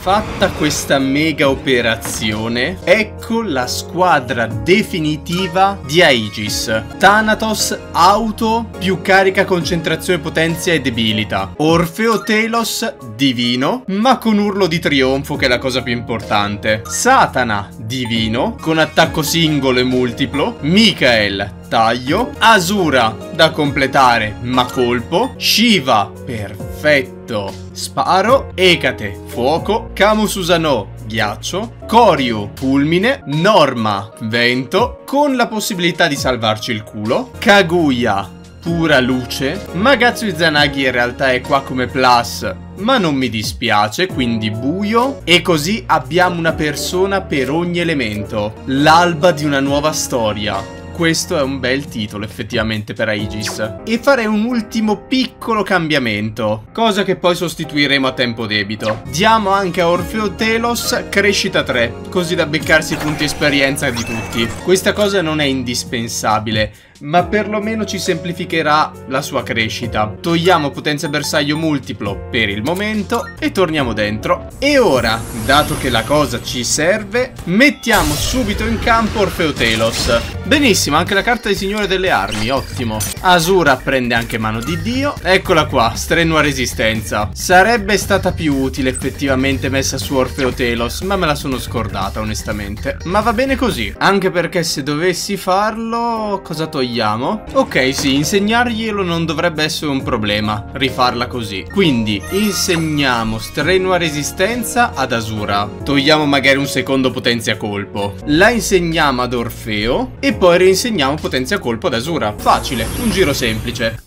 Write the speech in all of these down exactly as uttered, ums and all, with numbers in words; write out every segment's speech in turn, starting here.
Fatta questa mega operazione, ecco la squadra definitiva di Aegis. Thanatos, auto, più carica, concentrazione, potenza e debilita. Orfeo Telos, divino, ma con urlo di trionfo che è la cosa più importante. Satana, divino, con attacco singolo e multiplo. Michael, taglio. Asura, da completare, ma colpo. Shiva, perfetto, sparo. Ekate, fuoco. Kamususano, ghiaccio. Koryu, fulmine. Norma, vento, con la possibilità di salvarci il culo. Kaguya, pura luce. Magatsu Izanagi in realtà è qua come plus, ma non mi dispiace, quindi buio. E così abbiamo una persona per ogni elemento. L'alba di una nuova storia. Questo è un bel titolo effettivamente per Aegis. E farei un ultimo piccolo cambiamento, cosa che poi sostituiremo a tempo debito. Diamo anche a Orfeo Telos crescita tre, così da beccarsi punti esperienza di tutti. Questa cosa non è indispensabile, ma perlomeno ci semplificherà la sua crescita. Togliamo potenza bersaglio multiplo per il momento e torniamo dentro. E ora, dato che la cosa ci serve, mettiamo subito in campo Orfeo Telos. Benissimo, anche la carta di Signore delle Armi, ottimo. Asura prende anche Mano di Dio. Eccola qua, strenua resistenza. Sarebbe stata più utile effettivamente messa su Orfeo Telos, ma me la sono scordata onestamente. Ma va bene così, anche perché se dovessi farlo, cosa togliamo? Ok, sì, insegnarglielo non dovrebbe essere un problema, rifarla così. Quindi insegniamo strenua resistenza ad Asura. Togliamo magari un secondo potenzia colpo. La insegniamo ad Orfeo e poi reinsegniamo potenzia colpo ad Asura. Facile, un giro semplice.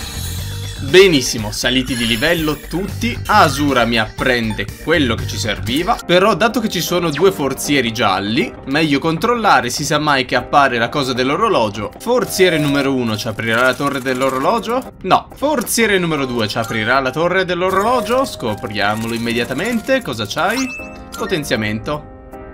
Benissimo, saliti di livello tutti. Asura mi apprende quello che ci serviva. Però dato che ci sono due forzieri gialli, meglio controllare, si sa mai che appare la cosa dell'orologio. Forziere numero uno ci aprirà la torre dell'orologio? No. Forziere numero due ci aprirà la torre dell'orologio? Scopriamolo immediatamente. Cosa c'hai? Potenziamento.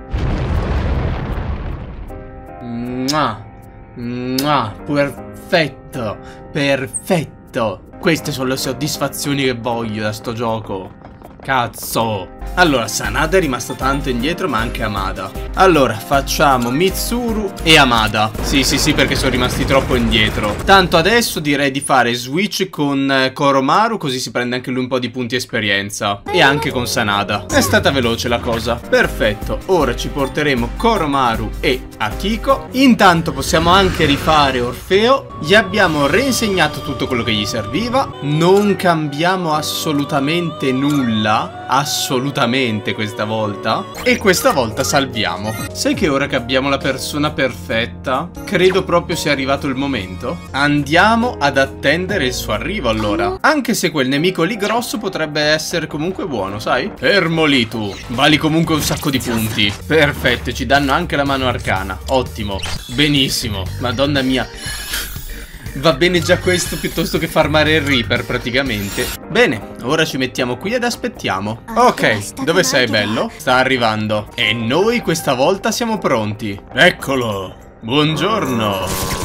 Mua. Mua. Perfetto. Perfetto. Queste sono le soddisfazioni che voglio da sto gioco. Cazzo. Allora, Sanada è rimasta tanto indietro, ma anche Amada. Allora, facciamo Mitsuru e Amada. Sì, sì, sì, perché sono rimasti troppo indietro. Tanto adesso direi di fare switch con eh, Koromaru, così si prende anche lui un po' di punti esperienza. E anche con Sanada. È stata veloce la cosa. Perfetto. Ora ci porteremo Koromaru e Akiko. Intanto possiamo anche rifare Orfeo. Gli abbiamo reinsegnato tutto quello che gli serviva. Non cambiamo assolutamente nulla. Assolutamente questa volta. E questa volta salviamo. Sai che ora che abbiamo la persona perfetta, credo proprio sia arrivato il momento. Andiamo ad attendere il suo arrivo allora. Anche se quel nemico lì grosso potrebbe essere comunque buono, sai? Fermo lì tu. Vali comunque un sacco di punti. Perfetto, ci danno anche la mano arcana. Ottimo. Benissimo. Madonna mia. Va bene già questo piuttosto che farmare il Reaper praticamente. Bene, ora ci mettiamo qui ed aspettiamo. Ok, dove sei bello? Sta arrivando. E noi questa volta siamo pronti. Eccolo. Buongiorno.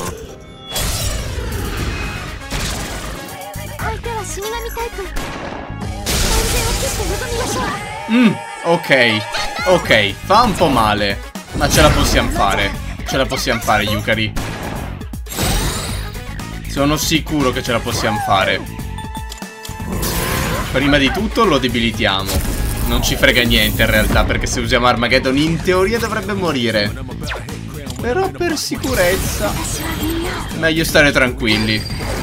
Mm, ok. Ok, fa un po' male, ma ce la possiamo fare. Ce la possiamo fare, Yukari. Sono sicuro che ce la possiamo fare. Prima di tutto lo debilitiamo. Non ci frega niente in realtà, perché se usiamo Armageddon in teoria dovrebbe morire. Però per sicurezza meglio stare tranquilli.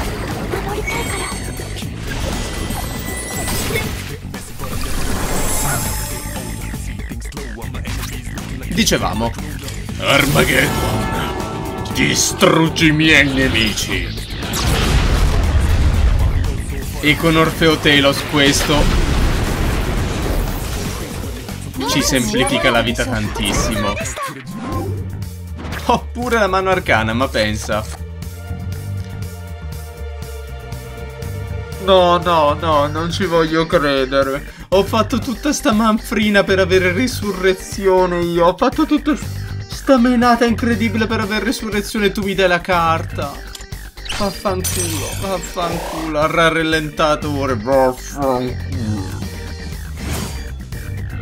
Dicevamo Armageddon, distruggi i miei nemici. E con Orfeo Telos questo ci semplifica la vita tantissimo. Ho pure la mano arcana, ma pensa. No, no, no, non ci voglio credere. Ho fatto tutta sta manfrina per avere risurrezione io. Ho fatto tutta sta menata incredibile per avere risurrezione e tu mi dai la carta. Vaffanculo, vaffanculo, ha rallentato ora, vaffanculo.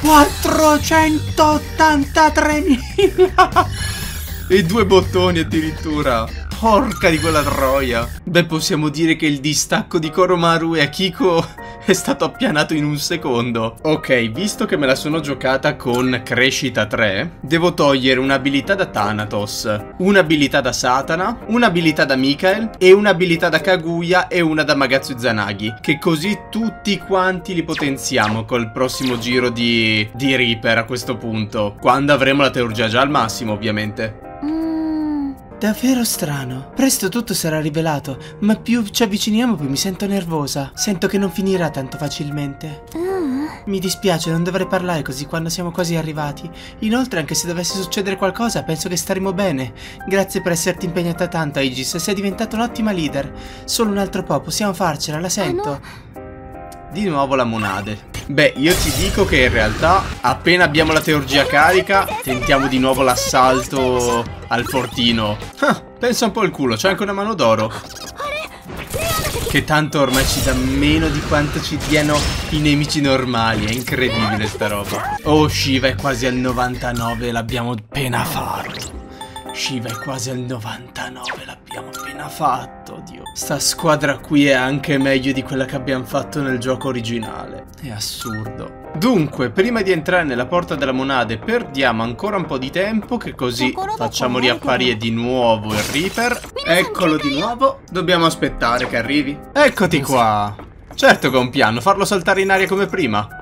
quattrocentottantatremila e due bottoni addirittura. Porca di quella troia. Beh, possiamo dire che il distacco di Koromaru e Akiko è stato appianato in un secondo. Ok, visto che me la sono giocata con crescita tre, devo togliere un'abilità da Thanatos, un'abilità da Satana, un'abilità da Mikael e un'abilità da Kaguya e una da Magatsu Izanagi, che così tutti quanti li potenziamo col prossimo giro di, di Reaper a questo punto, quando avremo la teurgia già al massimo, ovviamente. Davvero strano. Presto tutto sarà rivelato, ma più ci avviciniamo più mi sento nervosa. Sento che non finirà tanto facilmente. Mi dispiace, non dovrei parlare così quando siamo quasi arrivati. Inoltre, anche se dovesse succedere qualcosa, penso che staremo bene. Grazie per esserti impegnata tanto, Aegis, sei diventata un'ottima leader. Solo un altro po', possiamo farcela, la sento. Di nuovo la monade. Beh, io ti dico che in realtà appena abbiamo la teurgia carica tentiamo di nuovo l'assalto al fortino. Ah, pensa un po' al culo, c'è anche una mano d'oro, che tanto ormai ci dà meno di quanto ci diano i nemici normali. È incredibile sta roba. Oh, Shiva è quasi al novantanove, l'abbiamo appena fatto. Shiva è quasi al novantanove, l'abbiamo appena fatto, Dio. Sta squadra qui è anche meglio di quella che abbiamo fatto nel gioco originale. È assurdo. Dunque, prima di entrare nella porta della monade, perdiamo ancora un po' di tempo, che così facciamo riapparire di nuovo il Reaper. Eccolo di nuovo. Dobbiamo aspettare che arrivi. Eccoti qua. Certo che ho un piano, farlo saltare in aria come prima.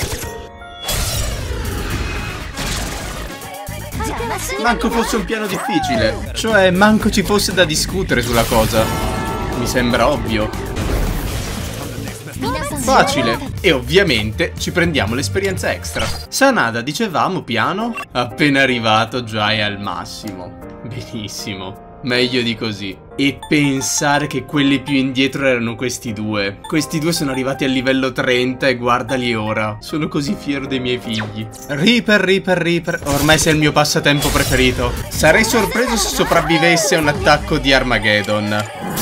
Manco fosse un piano difficile. Cioè, manco ci fosse da discutere sulla cosa. Mi sembra ovvio. Facile. E ovviamente ci prendiamo l'esperienza extra. Sanada, dicevamo, piano? Appena arrivato già è al massimo. Benissimo. Meglio di così. E pensare che quelli più indietro erano questi due. Questi due sono arrivati al livello trenta e guardali ora. Sono così fiero dei miei figli. Reaper, Reaper, Reaper. Ormai sei il mio passatempo preferito. Sarei sorpreso se sopravvivesse a un attacco di Armageddon.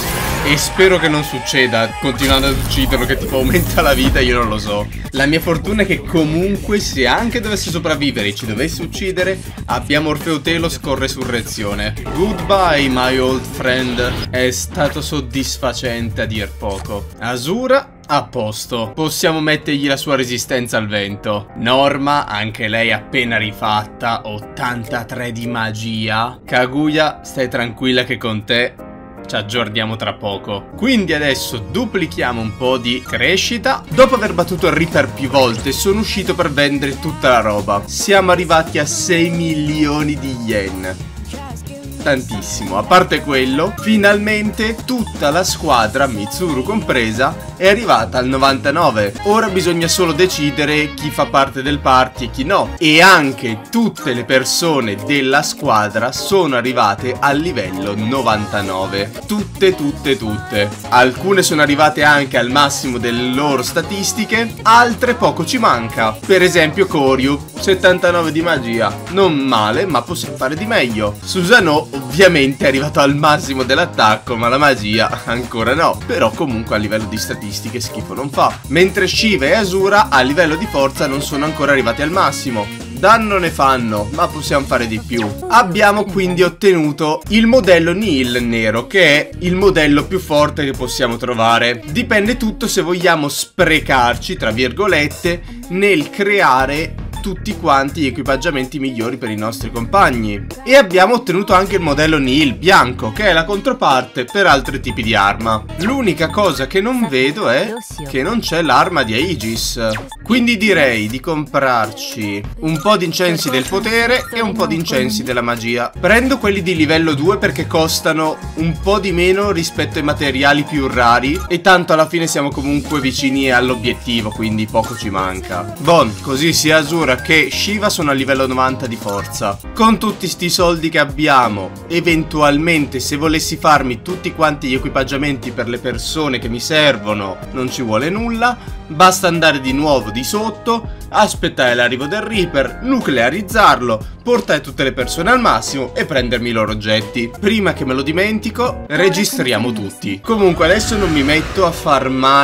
E spero che non succeda, continuando ad ucciderlo, che tipo aumenta la vita, io non lo so. La mia fortuna è che comunque, se anche dovesse sopravvivere e ci dovesse uccidere, abbiamo Orfeo Telos con resurrezione. Goodbye, my old friend. È stato soddisfacente a dir poco. Asura, a posto. Possiamo mettergli la sua resistenza al vento. Norma, anche lei appena rifatta, ottantatré di magia. Kaguya, stai tranquilla che con te ci aggiorniamo tra poco. Quindi adesso duplichiamo un po' di crescita. Dopo aver battuto il Reaper più volte, sono uscito per vendere tutta la roba. Siamo arrivati a sei milioni di yen. Tantissimo. A parte quello, finalmente tutta la squadra, Mitsuru compresa, è arrivata al novantanove. Ora bisogna solo decidere chi fa parte del party e chi no. E anche tutte le persone della squadra sono arrivate al livello novantanove. Tutte, tutte, tutte. Alcune sono arrivate anche al massimo delle loro statistiche, altre poco ci manca. Per esempio Koryu, settantanove di magia. Non male, ma possiamo fare di meglio. Susanoo ovviamente è arrivato al massimo dell'attacco, ma la magia ancora no. Però comunque a livello di statistiche schifo non fa. Mentre Shiva e Asura a livello di forza non sono ancora arrivati al massimo. Danno ne fanno, ma possiamo fare di più. Abbiamo quindi ottenuto il modello Nihil nero, che è il modello più forte che possiamo trovare. Dipende tutto se vogliamo sprecarci, tra virgolette, nel creare tutti quanti gli equipaggiamenti migliori per i nostri compagni. E abbiamo ottenuto anche il modello Nihil bianco, che è la controparte per altri tipi di arma. L'unica cosa che non vedo è che non c'è l'arma di Aegis. Quindi direi di comprarci un po' di incensi del potere e un po' di incensi della magia. Prendo quelli di livello due perché costano un po' di meno rispetto ai materiali più rari, e tanto alla fine siamo comunque vicini all'obiettivo, quindi poco ci manca. Bon, così sia Asura che Shiva sono a livello novanta di forza. Con tutti sti soldi che abbiamo, eventualmente se volessi farmi tutti quanti gli equipaggiamenti per le persone che mi servono, non ci vuole nulla. Basta andare di nuovo di sotto, aspettare l'arrivo del Reaper, nuclearizzarlo, portare tutte le persone al massimo e prendermi i loro oggetti. Prima che me lo dimentico, registriamo tutti. Comunque adesso non mi metto a farmare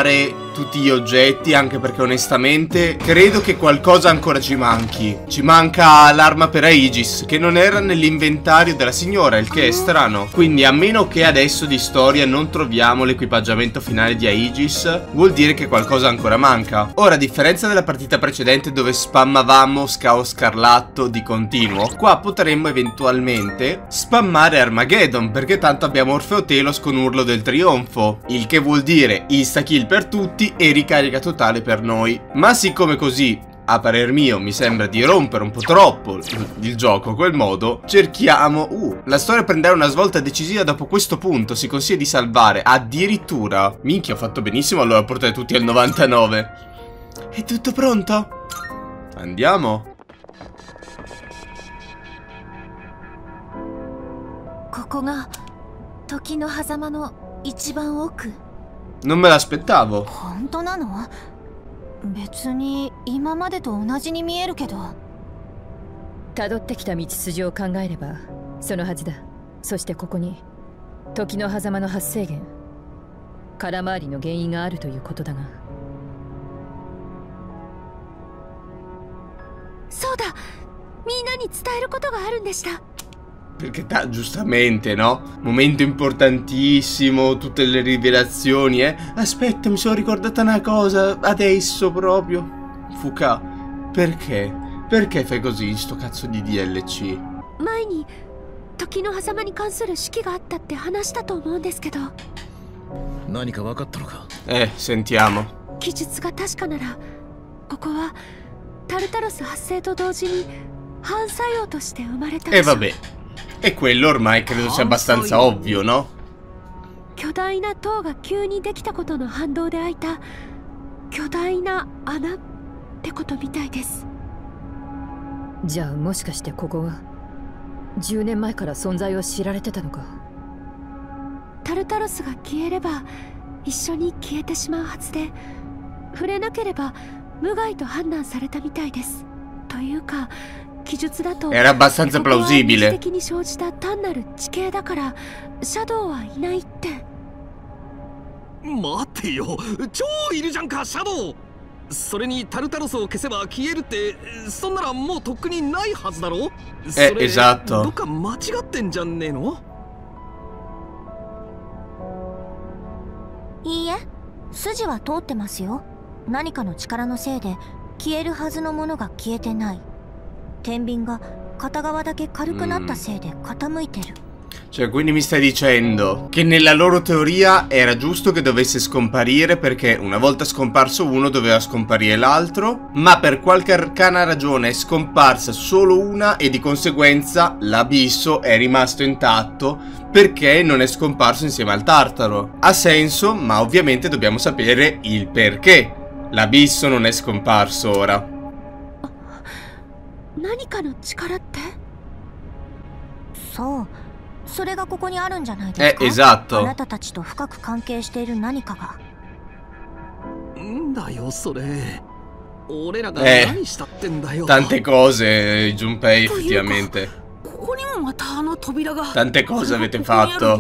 tutti gli oggetti, anche perché onestamente credo che qualcosa ancora ci manchi. Ci manca l'arma per Aegis, che non era nell'inventario della signora, il che è strano. Quindi a meno che adesso di storia non troviamo l'equipaggiamento finale di Aegis, vuol dire che qualcosa ancora manca. Ora, a differenza della partita precedente dove spammavamo Scao Scarlatto di continuo, qua potremmo eventualmente spammare Armageddon, perché tanto abbiamo Orfeo Telos con Urlo del Trionfo, il che vuol dire insta kill per tutti e ricarica totale per noi. Ma siccome così, a parer mio, mi sembra di rompere un po' troppo il gioco a quel modo, cerchiamo... Uh, la storia prenderà una svolta decisiva dopo questo punto, si consiglia di salvare addirittura... Minchia, ho fatto benissimo allora a portare tutti al novantanove. È tutto pronto? Andiamo. Non me l'aspettavo. 本当なの？別に今までと同じに見えるけど。辿ってきた道筋を考えればそのはずだ。そしてここに時の狭間の発生源、空回りの原因があるということだが。そうだ、みんなに伝えることがあるんでした。 Perché giustamente, no? Momento importantissimo, tutte le rivelazioni, eh? Aspetta, mi sono ricordata una cosa, adesso proprio. Fuka, perché? Perché fai così in sto cazzo di D L C? 前に時の狭間に関する式があったって話したと思うんですけど。何か分かったのか? Eh, sentiamo. 記述が確かなら、ここはタルタロス発生と同時に反作用として生まれた。 E vabbè. E quello ormai credo sia abbastanza ovvio, no? 巨大な塔が急にできたことの反動で開いた巨大な穴ってことみたいです。じゃあもしかしてここはじゅうねんまえから存在を知られてたのか。タルタロスが消えれば一緒に消えてしまうはずで、触れなければ無害と判断されたみたいです。というか Era abbastanza plausibile. 待ってよ、超いるじゃんかシャドウ。それにタルタロスを消せば消えるって、そんならもうとっくにないはずだろ。 え、esatto。 どっか間違ってんじゃねえの？ いいえ、筋は通ってますよ。何かの力のせいで消えるはずのものが消えてない。 天秤が片側だけ軽くなったせいで傾いてる。 Cioè, quindi mi stai dicendo che nella loro teoria era giusto che dovesse scomparire perché una volta scomparso uno doveva scomparire l'altro, ma per qualche arcana ragione è scomparsa solo una e di conseguenza l'abisso è rimasto intatto perché non è scomparso insieme al Tartaro. Ha senso, ma ovviamente dobbiamo sapere il perché l'abisso non è scomparso ora. 何かの力って？そう、それがここにあるんじゃないですか。 Eh, esatto. あなたたちと深く関係している何かが。 んだよそれ。俺らが何したってんだよ。 Tante cose, Junpei, effettivamente. ここにもまたあの扉が。 Tante cose avete fatto.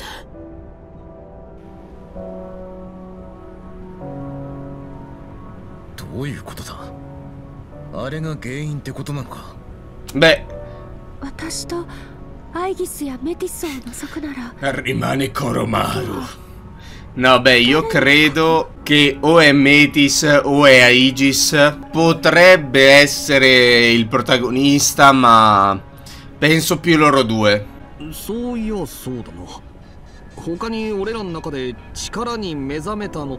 どういうことだ？ あれが原因ってことなのか。 Beh, 私とアイギスやメティスを除くなら rimane Koromaru. No, beh, io credo che o è Metis o è Aegis. Potrebbe essere il protagonista, ma penso più loro due. そういやそうだな。他に俺らの中で力に目覚めたのって。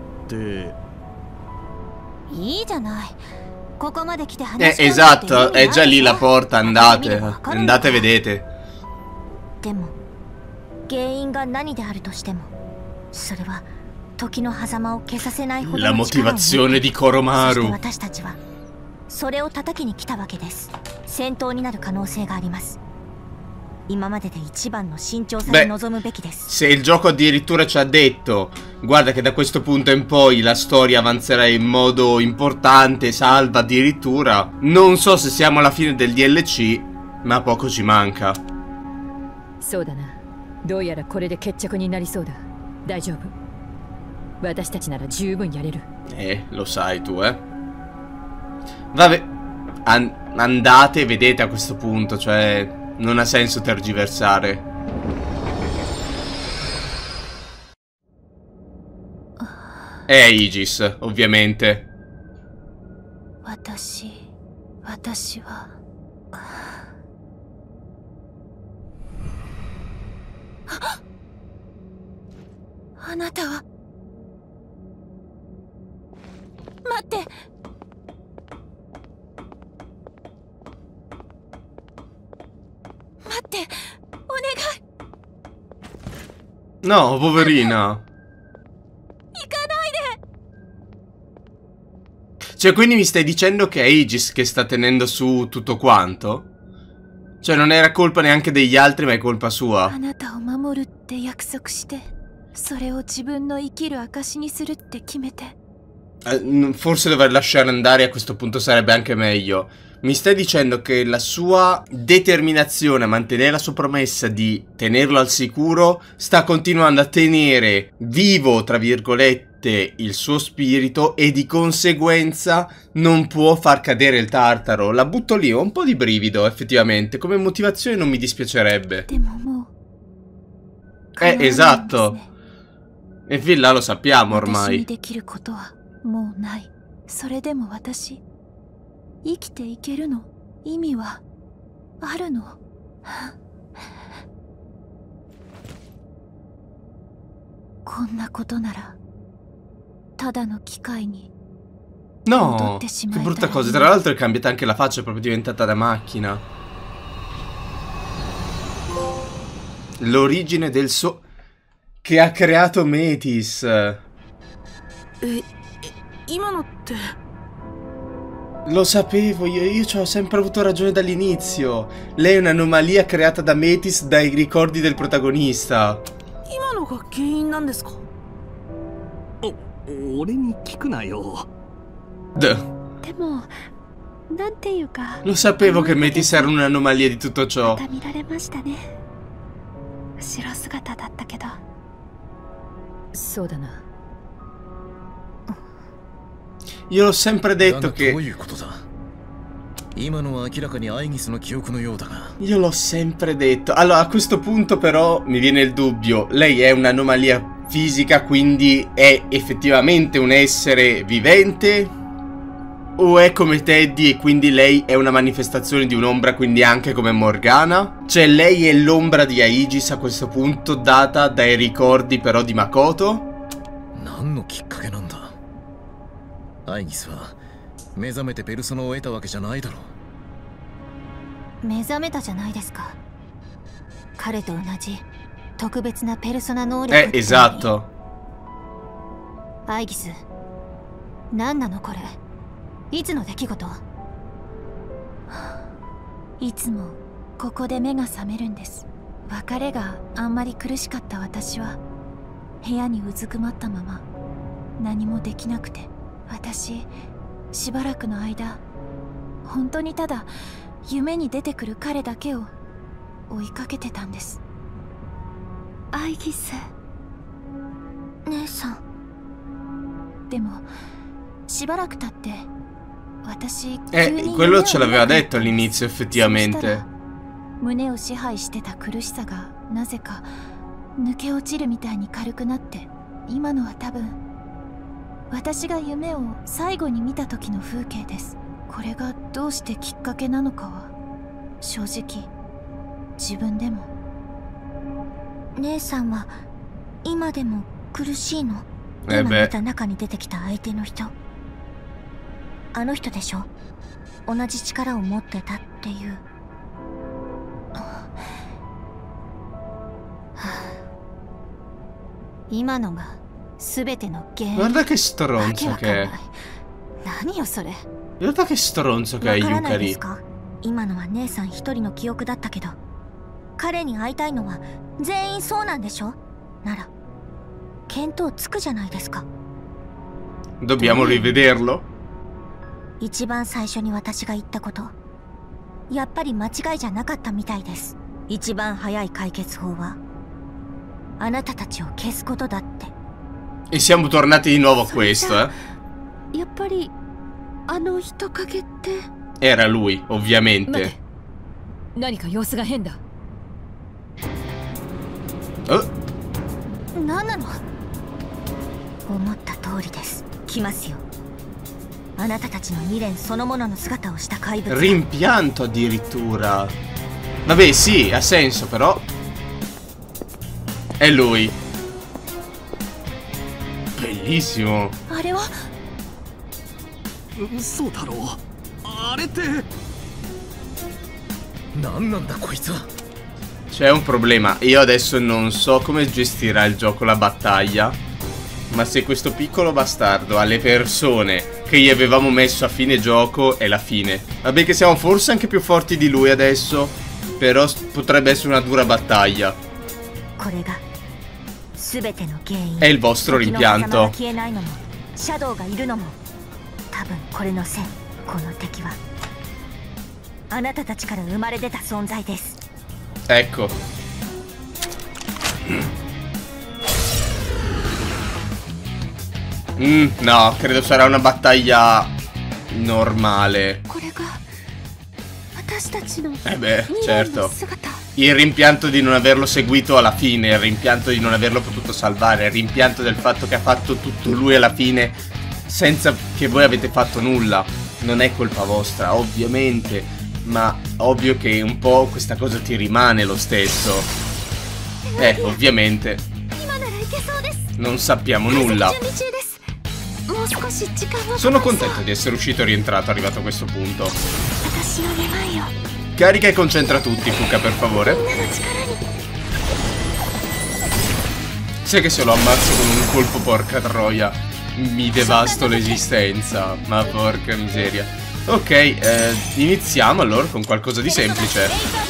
いいじゃない。 Eh, esatto, è già lì la porta, andate, andate e vedete. La motivazione di Koromaru. Beh, se il gioco addirittura ci ha detto guarda che da questo punto in poi la storia avanzerà in modo importante, salva addirittura, non so se siamo alla fine del D L C, ma poco ci manca. 私たちなら十分やれる。 Eh, lo sai tu, eh. Vabbè, an andate e vedete a questo punto, cioè non ha senso tergiversare. È Aegis, ovviamente. 私、私は。あなたは。待って。待って、お願い。 No, poverina. Cioè, quindi mi stai dicendo che è Aegis che sta tenendo su tutto quanto? Cioè, non era colpa neanche degli altri, ma è colpa sua. Eh, forse dover lasciare andare a questo punto sarebbe anche meglio. Mi stai dicendo che la sua determinazione a mantenere la sua promessa di tenerlo al sicuro sta continuando a tenere vivo, tra virgolette, il suo spirito e di conseguenza non può far cadere il Tartaro. La butto lì, ho un po' di brivido effettivamente, come motivazione non mi dispiacerebbe. Eh, esatto. E fin là lo sappiamo ormai. No, che brutta cosa. Tra l'altro è cambiata anche la faccia, è proprio diventata da macchina. L'origine del suo... che ha creato Metis. E... Lo sapevo, io, io ci ho sempre avuto ragione dall'inizio. Lei è un'anomalia creata da Metis dai ricordi del protagonista. Lo sapevo che Metis era un'anomalia di tutto ciò. Io l'ho sempre detto che... Io l'ho sempre detto. Allora, a questo punto però mi viene il dubbio. Lei è un'anomalia fisica, quindi è effettivamente un essere vivente? O è come Teddy e quindi lei è una manifestazione di un'ombra, quindi anche come Morgana? Cioè lei è l'ombra di Aegis a questo punto, data dai ricordi però di Makoto? Eh, esatto. Aegis, 何なのこれ? いつの出来事? いつもここで目が覚めるんです。別れがあんまり苦しかった私は部屋にうずくまったまま何もできなくて、私しばらくの間本当にただ夢に出てくる彼だけを追いかけてたんです。アイギス姉さん。でもしばらく経って私、 Eh, quello ce l'aveva detto all'inizio effettivamente. 胸を支配してた苦しさがなぜか抜け落ちるみたいに軽くなって、今のは多分私が夢を最後に見た時の風景です。これがどうしてきっかけなのかは正直自分でも。姉さんは今でも苦しいの？今見た中に出てきた相手の人、あの人でしょ？同じ力を持ってたっていう。今のが全ての原因。 Guarda che stronzo che è. 何よそれ。 Guarda che stronzo che è Yukari. 今のは姉さん一人の記憶だったけど、彼に会いたいのは全員そうなんでしょ？なら見当つくじゃないですか。 Dobbiamo rivederlo? 一番最初に私が言ったこと、やっぱり間違いじゃなかったみたいです。一番早い解決法はあなたたちを消すことだって。 E siamo tornati di nuovo a questo, eh. Era lui, ovviamente. Oh. あなたたちの未練そのものの姿をした怪物。 Rimpianto addirittura. Vabbè, sì, ha senso però. È lui. Bellissimo. あれはそうだろう。あれって何なんだこいつは。 C'è un problema. Io adesso non so come gestirà il gioco la battaglia, ma se questo piccolo bastardo ha le persone che gli avevamo messo a fine gioco, è la fine. Vabbè che siamo forse anche più forti di lui adesso, però potrebbe essere una dura battaglia. È il vostro rimpianto. Ecco. Mm, no, credo sarà una battaglia normale. Eh beh, certo. Il rimpianto di non averlo seguito alla fine, il rimpianto di non averlo potuto salvare, il rimpianto del fatto che ha fatto tutto lui alla fine senza che voi avete fatto nulla. Non è colpa vostra, ovviamente, ma ovvio che un po' questa cosa ti rimane lo stesso. Eh, ovviamente. Non sappiamo nulla. Sono contento di essere uscito e rientrato arrivato a questo punto. Carica e concentra tutti, Fuka, per favore. Sai che se lo ammazzo con un colpo, porca troia, mi devasto l'esistenza. Ma porca miseria. Ok, eh, iniziamo allora con qualcosa di semplice.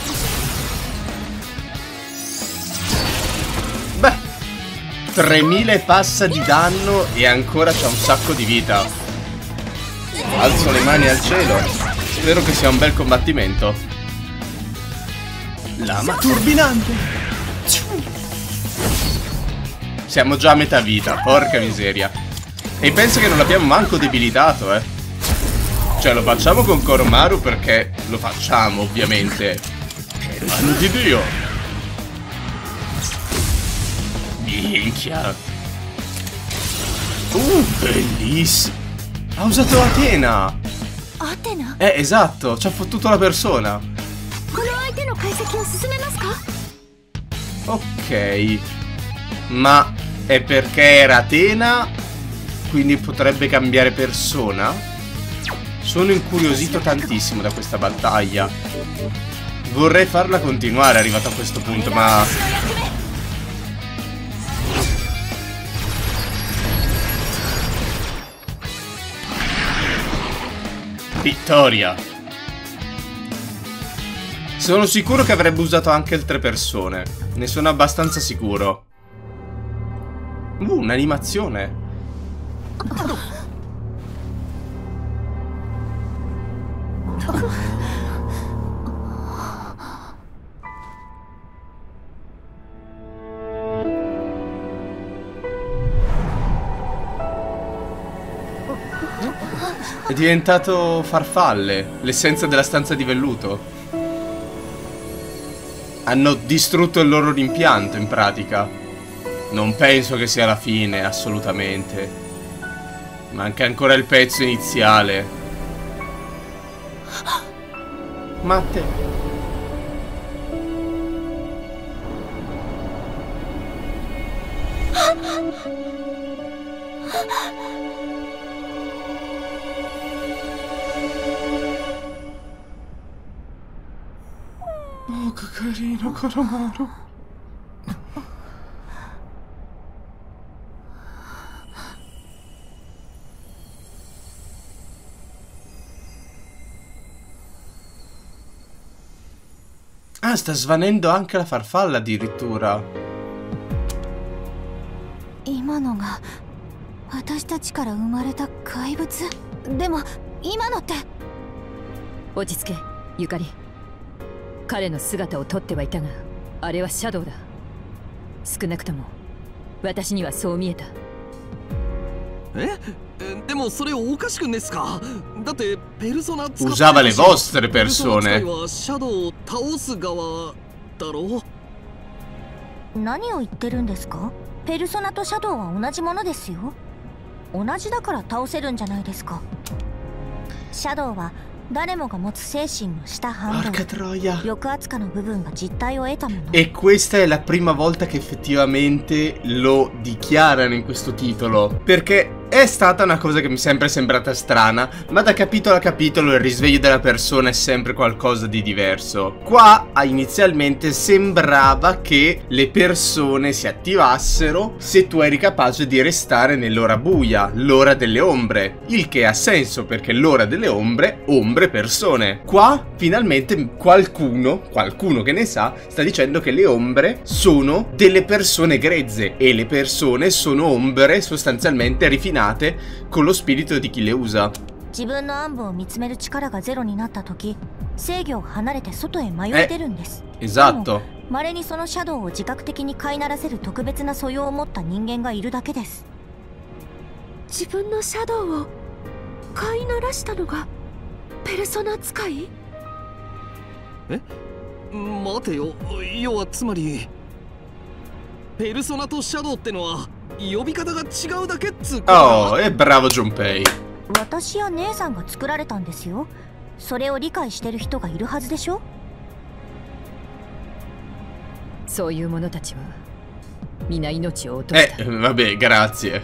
Beh, tremila e passa di danno e ancora c'ha un sacco di vita. Alzo le mani al cielo. Spero che sia un bel combattimento. Lama turbinante. Siamo già a metà vita, porca miseria. E penso che non l'abbiamo manco debilitato, eh. Cioè lo facciamo con Koromaru perché lo facciamo, ovviamente. Mano di Dio. Minchia. Uh, bellissimo. Ha usato Atena. Atena? Eh, esatto, ci ha fottuto la persona. Ok. Ma è perché era Atena, quindi potrebbe cambiare persona? Sono incuriosito tantissimo da questa battaglia. Vorrei farla continuare arrivato a questo punto, ma... Vittoria! Sono sicuro che avrebbe usato anche altre persone. Ne sono abbastanza sicuro. Uh, un'animazione. È diventato farfalle, l'essenza della stanza di velluto. Hanno distrutto il loro rimpianto, in pratica. Non penso che sia la fine, assolutamente. Manca ancora il pezzo iniziale. Matte. Oh, che carino, Koromaru. Ah, sta svanendo anche la farfalla addirittura. 今のが私たちから生まれた怪物。でも今のって。 落ち着け、ゆかり。彼の姿をとってはいたが、あれはシャドウだ。少なくとも私にはそう見えた。 えでもそれおかしくねっすか。だってペルソナ使って Usava le vostre persone。 ペルソナ使いはシャドウを倒す側だろ。 何を言ってるんですか。ペルソナとシャドウは同じものですよ。同じだから倒せるんじゃないですか。シャドウは誰もが持つ精神の下半分、 Porca troia。 抑圧下の部分が実体を得たもの。 E questa è la prima volta che effettivamente lo dichiarano in questo titolo, perché è stata una cosa che mi è sempre sembrata strana, ma da capitolo a capitolo il risveglio della persona è sempre qualcosa di diverso. Qua inizialmente sembrava che le persone si attivassero se tu eri capace di restare nell'ora buia, l'ora delle ombre, il che ha senso perché l'ora delle ombre, ombre persone. Qua finalmente qualcuno, qualcuno che ne sa, sta dicendo che le ombre sono delle persone grezze e le persone sono ombre sostanzialmente rifinate con lo spirito di chi le usa. 自分の暗部を見つめる力がゼロになった時、制御を離れて外へ迷い出るんです。 Esatto。 稀にそのシャドウを自覚的に飼いならせる特別な素養を持った人間がいるだけです。 自分のシャドウを飼いならしたのがペルソナ使い？ え？待てよ、要はつまりペルソナとシャドウってのは呼び方が違うだけっつうか。 Oh, e bravo Junpei。 私や姉さんが作られたんですよ。それを理解してる人がいるはずでしょ。 そういう者たちは皆命を落とした。 Eh, vabbè, grazie。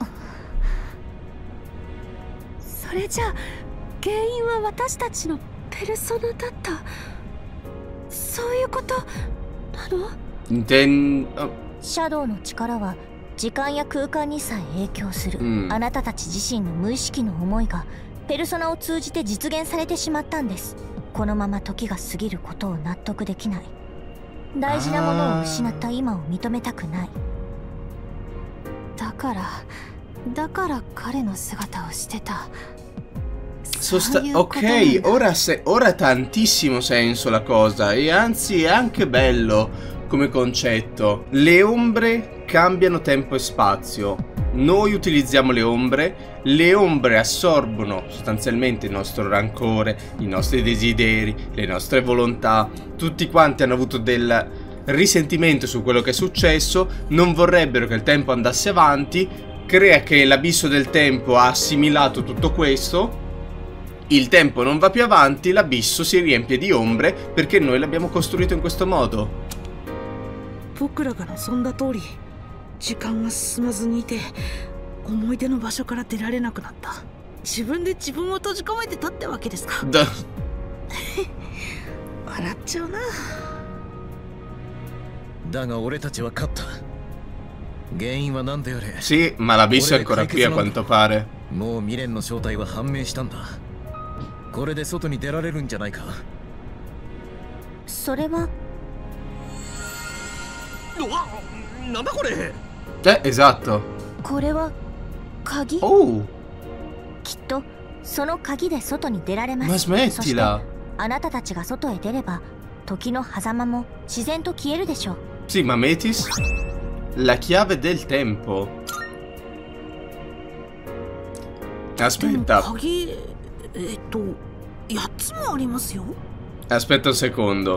それじゃあ原因は私たちのペルソナだった、そういうことなの？ Inten... oh. シャドウの力は時間や空間にさえ影響する、うん、あなたたち自身の無意識の思いがペルソナを通じて実現されてしまったんです。このまま時が過ぎることを納得できない。大事なものを失った今を認めたくない。だからだから彼の姿をしてた。 Sosta- ok, ora, se- ora ha tantissimo senso la cosa, e anzi è anche bello come concetto. Le ombre cambiano tempo e spazio. Noi utilizziamo le ombre, le ombre assorbono sostanzialmente il nostro rancore, i nostri desideri, le nostre volontà. Tutti quanti hanno avuto del risentimento su quello che è successo, non vorrebbero che il tempo andasse avanti, crea che l'abisso del tempo ha assimilato tutto questo. Il tempo non va più avanti, l'abisso si riempie di ombre perché noi l'abbiamo costruito in questo modo. 僕らが望んだ通り時間が進まずにいて思い出の場所から出られなくなった。自分で自分を閉じ込めてたってわけですか。 だ笑っちゃうな。 だが俺たちは勝った。原因は何であれ。 Sì, ma l'abisso è ancora qui a quanto pare. もう未練の正体は判明したんだ。これで外に出られるんじゃないか。 それは。 うわ、なんだこれ。 Eh, esatto. これは鍵。 Oh. きっとその鍵で外に出られます。 Ma smettila. あなたたちが外へ出れば時の狭間も自然と消えるでしょう。 Sì, ma Metis? La chiave del tempo. Aspetta. 鍵、えっとやっつもありますよ。 Aspetta un secondo.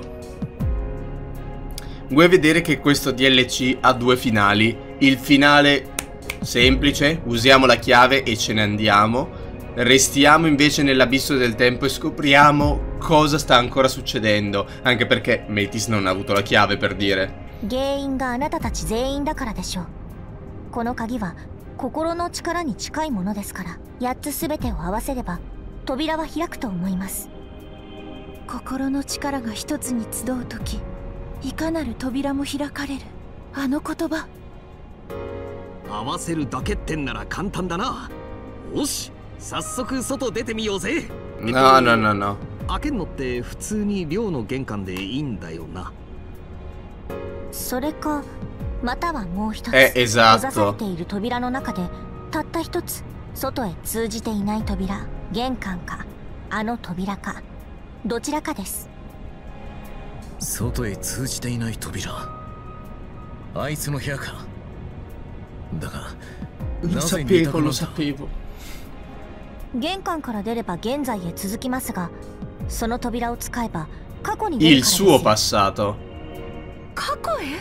Vuoi vedere che questo D L C ha due finali? Il finale semplice, usiamo la chiave e ce ne andiamo. Restiamo invece nell'abisso del tempo e scopriamo cosa sta ancora succedendo. Anche perché Metis non ha avuto la chiave, per dire. 原因があなたたち全員だからでしょう。この鍵は心の力に近いものですから、やっつすべてを合わせれば扉は開くと思います。 心の力が一つに集うとき、いかなる扉も開かれる。あの言葉。 合わせるだけってんなら簡単だな。よし、早速外出てみようぜ。 No, no, no, no. 開けんのって普通に寮の玄関でいいんだよな。 それか、またはもう一つ、 え、えざっと閉ざされている扉の中でたった一つ外へ通じていない扉、玄関かあの扉かどちらかです。 外へ通じていない扉、あいつの部屋か。だが Lo sapevo, lo sapevo. 玄関から出れば現在へ続きますが、その扉を使えば過去に出るからですよ。 Il suo passato. 過去へ？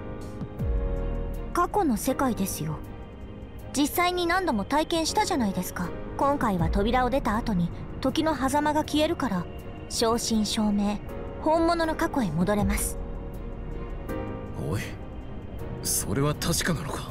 過去の世界ですよ。実際に何度も体験したじゃないですか。今回は扉を出た後に時の狭間が消えるから、正真正銘本物の過去へ戻れます。 おい、それは確かなのか？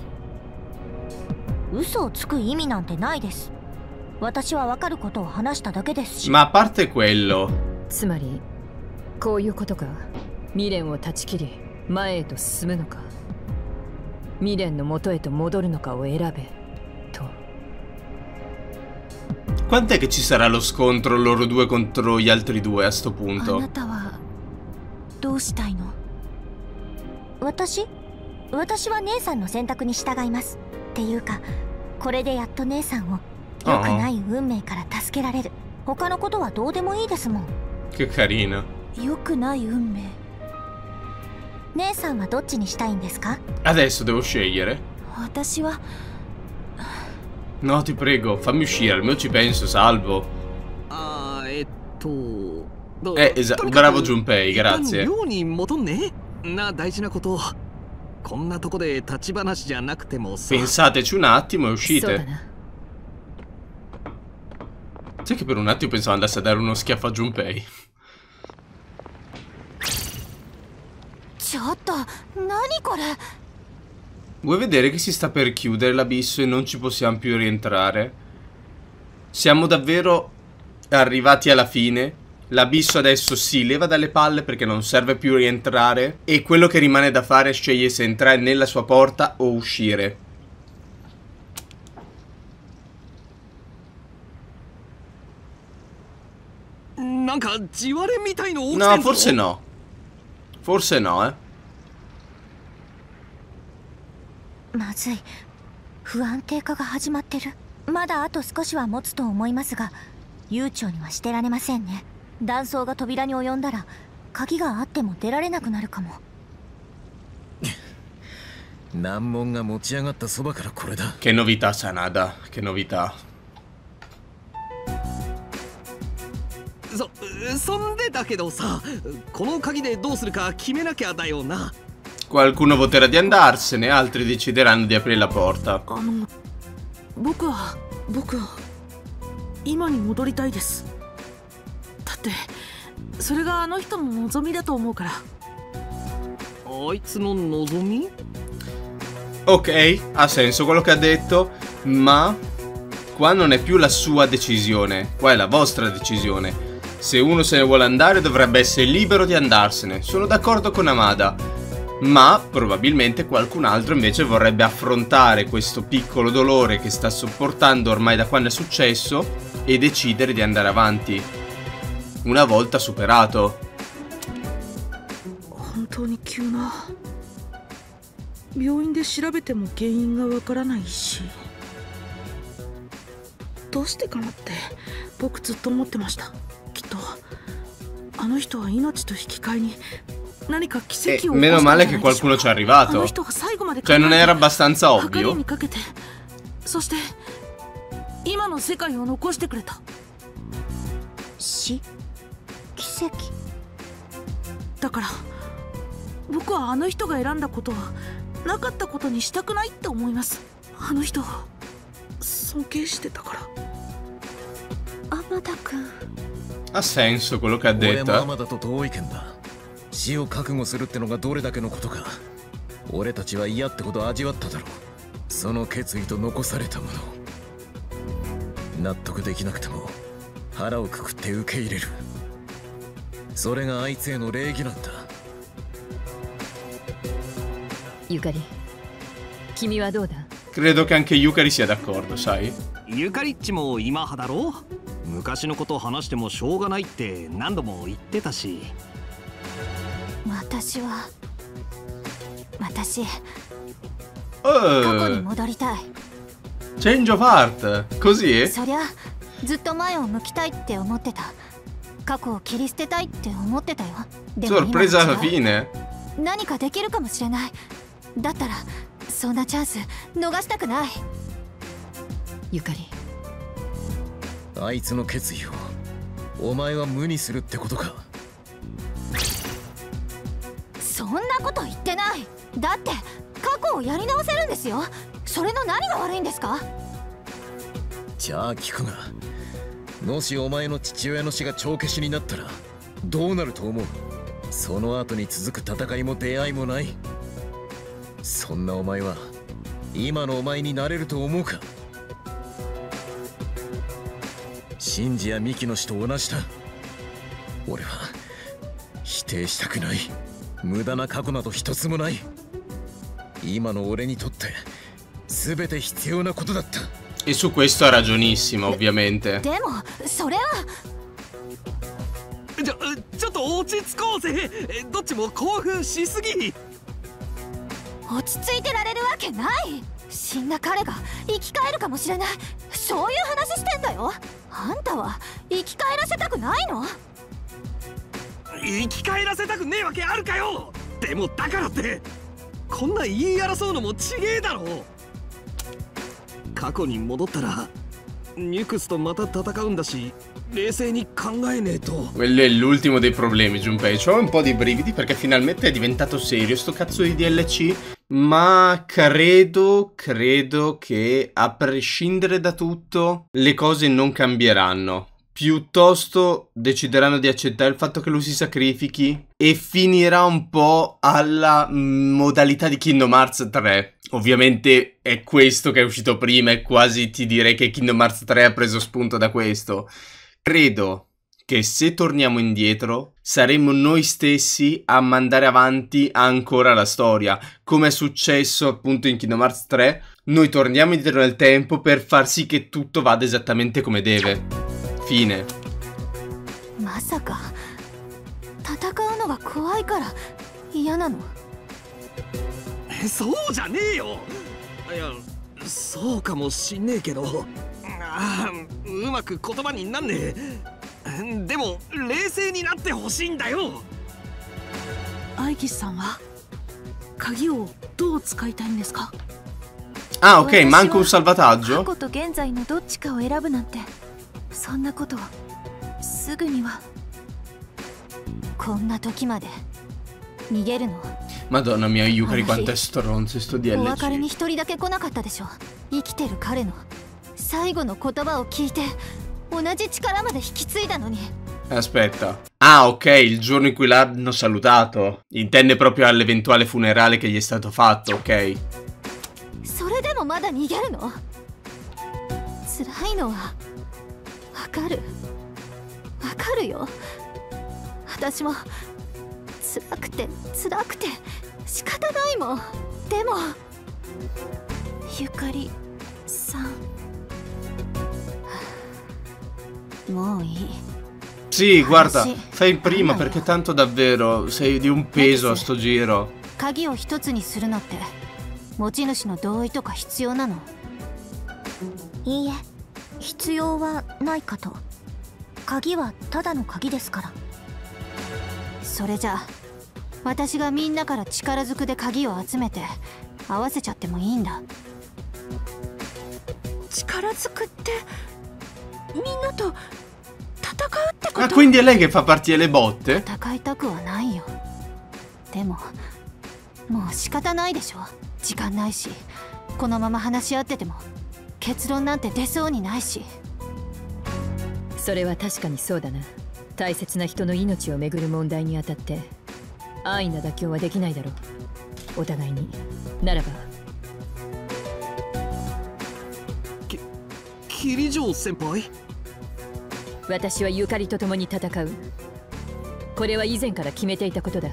嘘をつく意味なんてないです。私は分かることを話しただけですし。 Ma a parte quello. つまりこういうことか。未練を断ち切り前へと進むのか、未練の元へと戻るのかを選べと。 Quant'è che ci sarà lo scontro loro due contro gli altri due a sto punto? あなたはどうしたいの？私？私は姉さんの選択に従います。っていうか、これでやっと姉さんを良くない運命から助けられる。他のことはどうでもいいですもん。 Che carina. 良くない運命。姉さんはどっちにしたいんですか？ Adesso devo scegliere. 私は No, ti prego, fammi uscire, almeno ci penso, salvo. Ah, eh, tu... Eh, esatto, bravo Junpei, grazie. 妙に戻んねな大事なこと。こんなとこで立ち話じゃなくてもさ。 Pensateci un attimo e uscite. そうだな。 Sai che per un attimo pensavo andasse a dare uno schiaffo a Junpei. ちょっと、何これ? Vuoi vedere che si sta per chiudere l'abisso e non ci possiamo più rientrare? Siamo davvero arrivati alla fine. L'abisso adesso si leva dalle palle perché non serve più rientrare. E quello che rimane da fare è scegliere se entrare nella sua porta o uscire. No, forse no. Forse no, eh. まずい。不安定化が始まってる。まだあと少しは持つと思いますが、悠長にはしてられませんね。断層が扉に及んだら、鍵があっても出られなくなるかも。 難問が持ち上がったそばからこれだ。 Che novità, Sanada. Che novità. そ、そんでだけどさ、この鍵でどうするか決めなきゃだよな。 Qualcuno voterà di andarsene, altri decideranno di aprire la porta. あの、僕は、僕は今に戻りたいです。だって、それがあの人の望みだと思うから。 あいつの望み? Ok, ha senso quello che ha detto, ma qua non è più la sua decisione, qua è la vostra decisione. Se uno se ne vuole andare dovrebbe essere libero di andarsene, sono d'accordo con Amada, ma probabilmente qualcun altro invece vorrebbe affrontare questo piccolo dolore che sta sopportando ormai da quando è successo e decidere di andare avanti, una volta superato. 本当に急な。病院で調べても原因がわからないし、どうしてかなって僕ずっと思ってました。きっとあの人は命と引き換えに何か奇跡を起こしたんじゃないでしょうか。 Meno male che qualcuno ci è arrivato. Cioè non era abbastanza ovvio. そして今の世界を残してくれた。 死？奇跡？ だから僕はあの人が選んだことはなかったことにしたくないって思います。あの人を尊敬してたから。 天田君。 Ha senso quello che ha detto. 俺も天田と同意見だ。死を覚悟するってのがどれだけのことか。俺たちは嫌ってほど味わっただろう。その決意と残されたもの。納得できなくても腹をくくって受け入れる。それがあいつへの礼儀なんだ。 ゆかり、君はどうだ? Credo che anche Yukari sia d'accordo, sai? ゆかりっちも今派だろ。昔のことを話してもしょうがないって何度も言ってたし。 私は私 Oh, 過去に戻りたい。 Change of heart, così? そりゃずっと前を向きたいって思ってた。過去を切り捨てたいって思ってたよ。でも Sorpresa alla fine. 何かできるかもしれない。だったらそんなチャンス逃したくない。 ゆかり。 あいつの決意をお前は無にするってことか。 そんなこと言ってない。だって過去をやり直せるんですよ。それの何が悪いんですか？ じゃあ聞くが、もしお前の父親の死が帳消しになったらどうなると思う？その後に続く戦いも出会いもない。そんなお前は今のお前になれると思うか？シンジやミキの死と同じだ。俺は否定したくない。無駄な過去など一つもない。今の俺にとって全て必要なことだった。 E su questo ha ragionissima, ovviamente. でもそれはちょちょっと落ち着こうぜ。どっちも興奮しすぎ。 落ち着いてられるわけない。死んだ彼が生き返るかもしれない、そういう話してんだよ。あんたは生き返らせたくないの？ 生き返らせたくねえわけあるかよ。でもだからってこんな言い争うのもちげえだろ。過去に戻ったらニュクスとまた戦うんだし、冷静に考えねえと。 Quello è l'ultimo dei problemi, Junpei. C'ho un po' di brividi perché finalmente è diventato serio sto cazzo di D L C. Ma credo, credo che a prescindere da tutto le cose non cambieranno. Piuttosto decideranno di accettare il fatto che lui si sacrifichi e finirà un po' alla modalità di Kingdom Hearts tre. Ovviamente è questo che è uscito prima e quasi ti direi che Kingdom Hearts tre ha preso spunto da questo. Credo che se torniamo indietro saremo noi stessi a mandare avanti ancora la storia. Come è successo appunto in Kingdom Hearts tre, noi torniamo indietro nel tempo per far sì che tutto vada esattamente come deve. Fine. まさか戦うのが怖いから嫌なの？ そうじゃねえよ。いや、そうかもしんねえけど、ああ、うまく言葉になんねえ。でも冷静になってほしいんだよ。 アイキスさんは鍵をどう使いたいんですか？ Ah, ok, manca un salvataggio. 過去と現在のどっちかを選ぶなんて、そんなことすぐには。こんな時まで逃げるの？ Madonna mia, Yukari quanto è stronzo sto お別れに D L C. 一人だけ来なかったでしょ。生きてる彼の最後の言葉を聞いて同じ力まで引き継いだのに。 Aspetta. Ah, ok, il giorno in cui l'hanno salutato. Intende proprio all'eventuale funerale che gli è stato fatto, ok. それでもまだ逃げるの？辛いのはわかる。わかるよ。私も辛くて辛くて仕方ないもん。でもゆかりさん、もういい。 Sì, guarda, fai prima perché tanto davvero sei di un peso a sto giro. 鍵を一つにするのって持ち主の同意とか必要なの？いいえ、必要はないかと。鍵はただの鍵ですから。それじゃあ私がみんなから力ずくで鍵を集めて合わせちゃってもいいんだ。 力ずくってみんなと戦うってこ Ah, と？ quindi è lei che fa partire le botte? 戦いたくはないよ。でももう仕方ないでしょ。時間ないし、このまま話し合ってても結論なんて出そうにないし。 それは確かにそうだな。大切な人の命をめぐる問題にあたって安易な妥協はできないだろう。お互いにならば。 き桐城先輩、 私はゆかりと共に戦う。これは以前から決めていたことだ。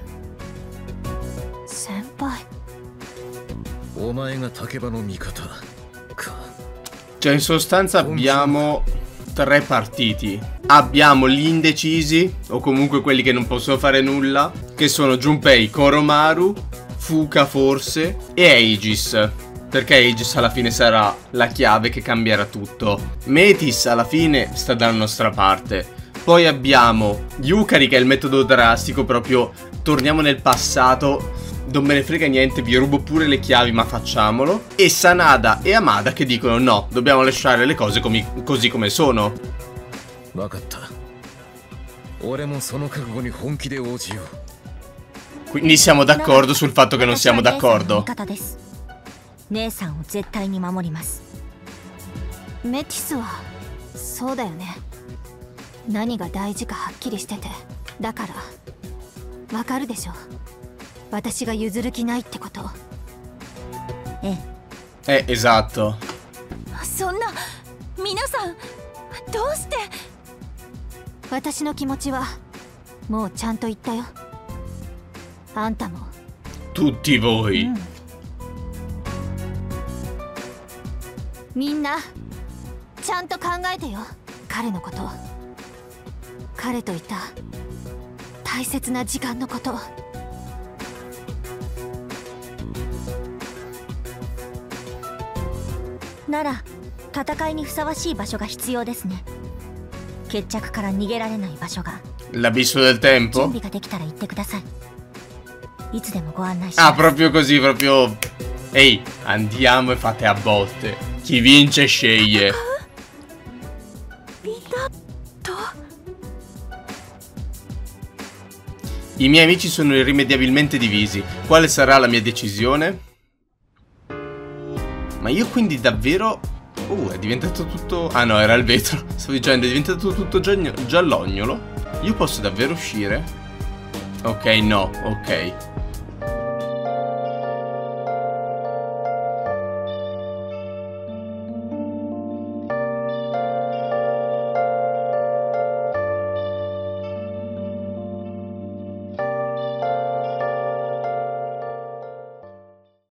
先輩、 お前が竹場の味方か。 Cioè, in sostanza abbiamo tre partiti. Abbiamo gli indecisi, o comunque quelli che non possono fare nulla, che sono Junpei, Koromaru, Fuka forse, e Aegis. Perché Aegis alla fine sarà la chiave che cambierà tutto. Metis alla fine sta dalla nostra parte. Poi abbiamo Yukari, che è il metodo drastico, proprio torniamo nel passato, non me ne frega niente, vi rubo pure le chiavi, ma facciamolo. E Sanada e Amada che dicono no, dobbiamo lasciare le cose com così come sono. Quindi siamo d'accordo sul fatto che non siamo d'accordo. Eh, esatto. Tutti voi. みんなちゃんと考えてよ、彼のこと、彼といた大切な時間のこと。なら戦いにふさわしい場所が必要ですね。決着から逃げられない場所が。 L'abisso del tempo? 準備ができたら言ってください。いつでもご案内します。 Ah, proprio così, proprio. Ehi, andiamo e fate a botte. Chi vince sceglie. I miei amici sono irrimediabilmente divisi. Quale sarà la mia decisione? Ma io quindi davvero... Uh, è diventato tutto... Ah no, era il vetro. Stavo dicendo, è diventato tutto giallognolo. Io posso davvero uscire? Ok, no, ok.